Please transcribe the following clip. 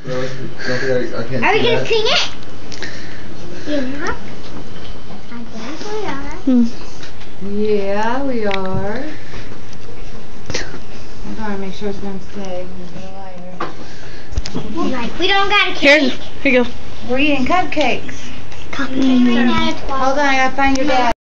I can't Are we see gonna that. sing it? Yeah. I guess we are. Yeah, we are. I'm gonna make sure it's gonna stay. Like, we don't got a cake. Here you go. We're eating cupcakes. Hold Hold on, I gotta find your dad.